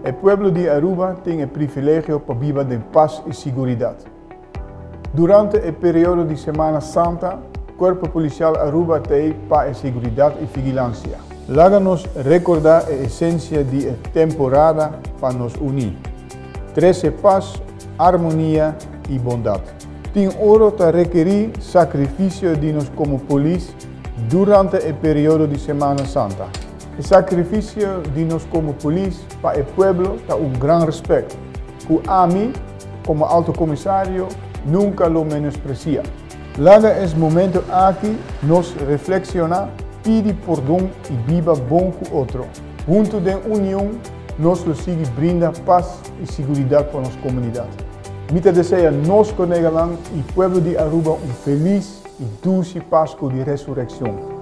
El pueblo de Aruba tiene el privilegio para vivir en paz y seguridad. Durante el periodo de Semana Santa, el Cuerpo Policial Aruba tiene para seguridad y vigilancia. Láganos recordar la esencia de la temporada para nos unir. 13 paz, armonía y bondad. Tin oro te requerir sacrificio de nos como policía durante el periodo de Semana Santa. El sacrificio de nos como policía para el pueblo está un gran respeto, que a mí, como alto comisario, nunca lo menosprecia. Laga es momento aquí nos reflexionar, pedir perdón y viva bon con otro. Junto de unión, nos lo sigue brinda paz y seguridad para nuestra comunidad. Mita desea nos con Nederland y pueblo de Aruba un feliz y dulce Pascua de Resurrección.